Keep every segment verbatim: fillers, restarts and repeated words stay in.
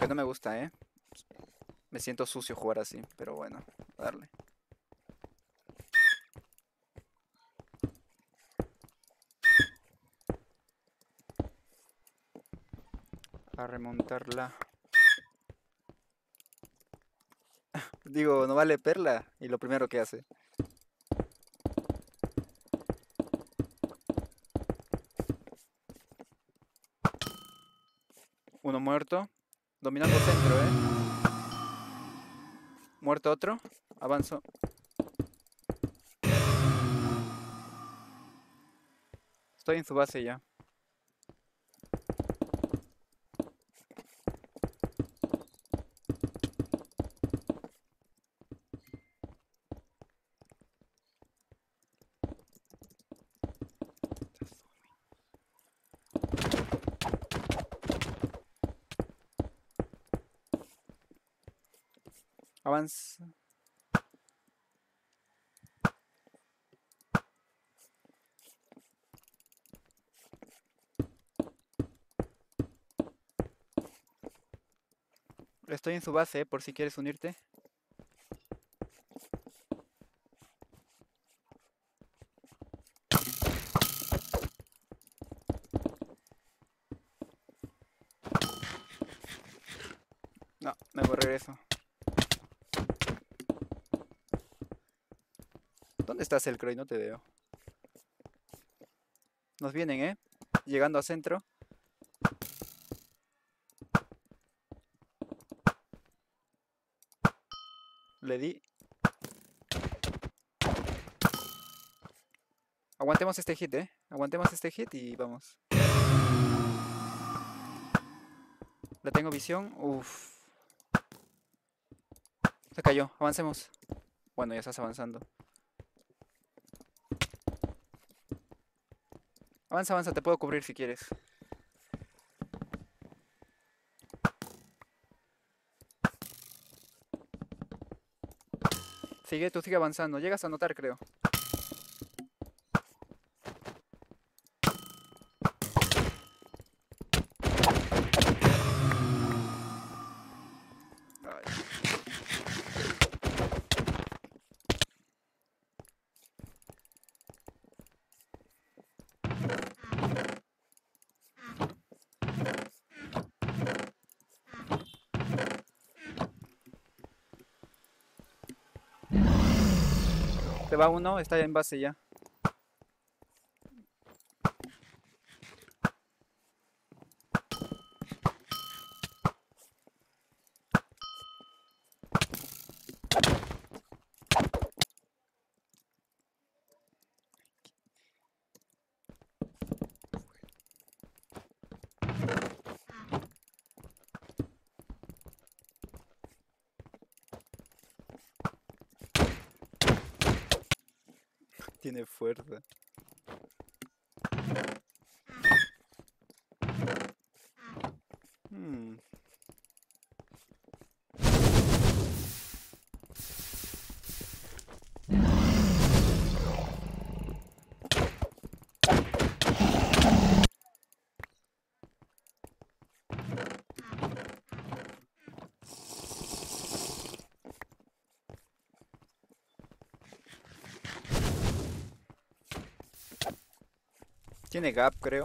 no me gusta, ¿eh? Me siento sucio jugar así, pero bueno, a darle. A remontarla. Digo, no vale perla. Y lo primero que hace. Uno muerto. Dominando centro, ¿eh? Muerto otro. Avanzo. Estoy en su base ya. Avanza. Estoy en su base, ¿eh? Por si quieres unirte. No, me regreso. ¿Dónde estás, el Croy? No te veo. Nos vienen, ¿eh? Llegando a centro. Le di. Aguantemos este hit, ¿eh? Aguantemos este hit y vamos. Le tengo visión. Uf. Se cayó. Avancemos. Bueno, ya estás avanzando. Avanza, avanza. Te puedo cubrir si quieres. Sigue, tú sigue avanzando. Llegas a notar, creo. Ay. Se va uno, está ya en base ya. Tiene fuerza. Hmm. Tiene gap, creo.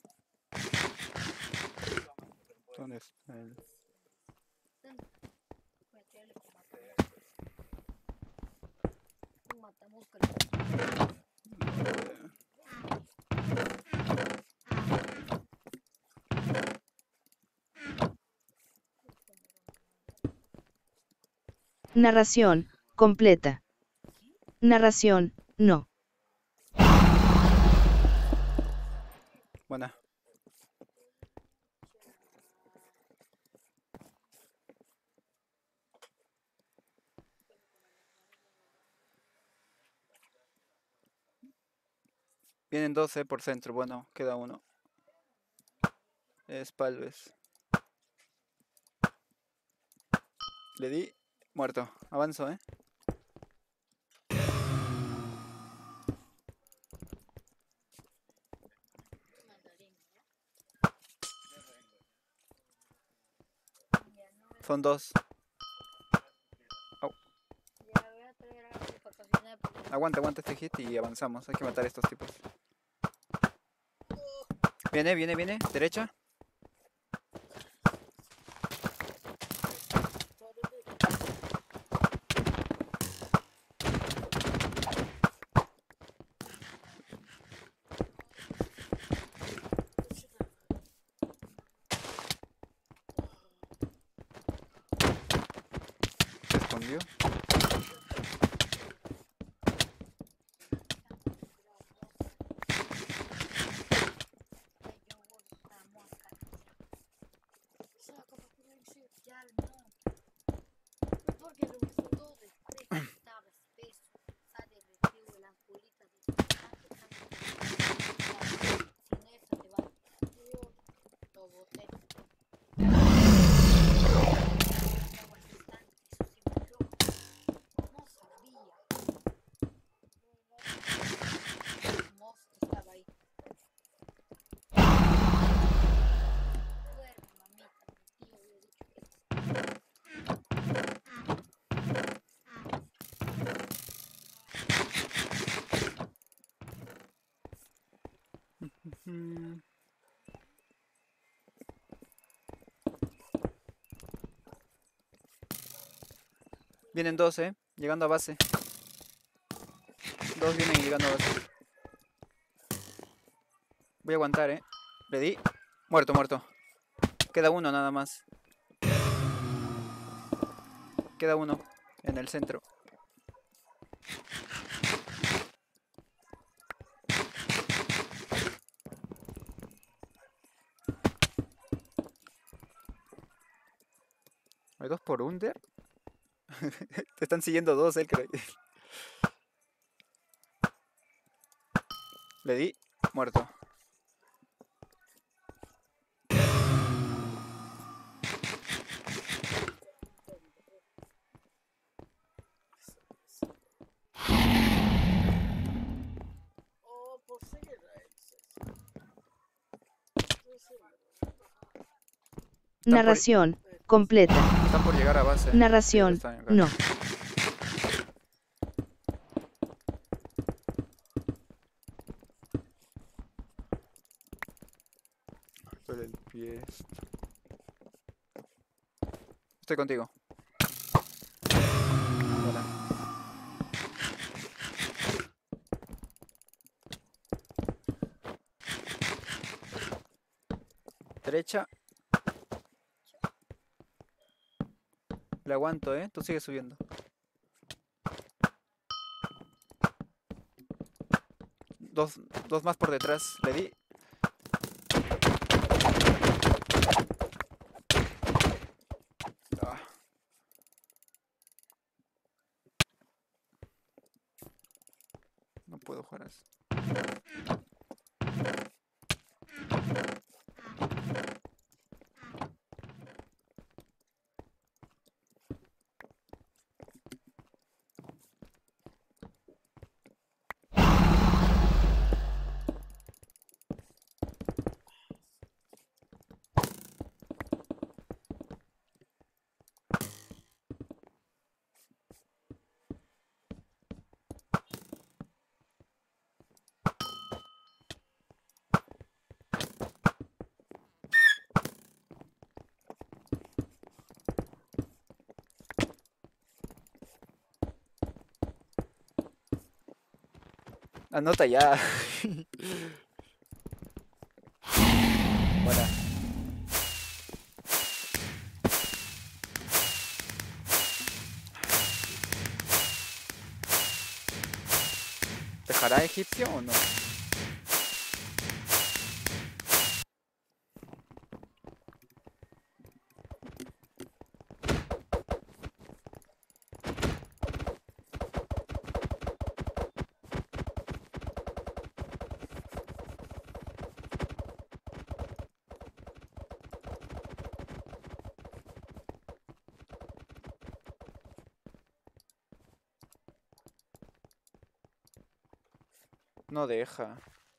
¿Dónde está el...? Narración, completa. Narración, no. Buena. Vienen doce por centro. Bueno, queda uno. Es Palves. Le di. Muerto. Avanzo, ¿eh? Son dos. Au. Aguanta, aguanta este hit y avanzamos. Hay que matar a estos tipos. Viene, viene, viene. Derecha. Se escondió. Mm. Vienen dos, eh. Llegando a base. Dos vienen llegando a base. Voy a aguantar, eh. Le di. Muerto, muerto. Queda uno nada más. Queda uno en el centro. ¿Hay dos por under? Te están siguiendo dos, eh, creo. Le di. Muerto. Están por, Narración, completa. están por llegar a base. Sí, Narración, están acá. no. Duele el pie. Estoy contigo. Buena. Derecha. Le aguanto, eh. Tú sigues subiendo. Dos, dos más por detrás. Le di. Ah. No puedo jugar así. Anota ya. Buena. ¿Dejará egipcio o no? No deja.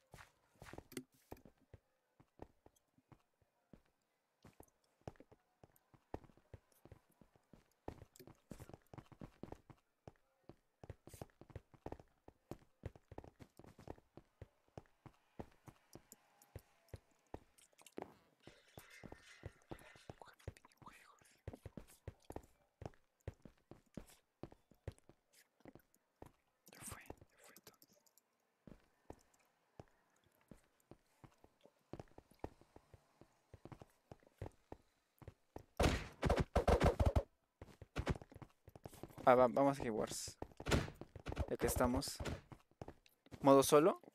Ya fue, ya fue todo. Ah, va- vamos a Hogwarts. Ya que estamos. ¿Modo solo?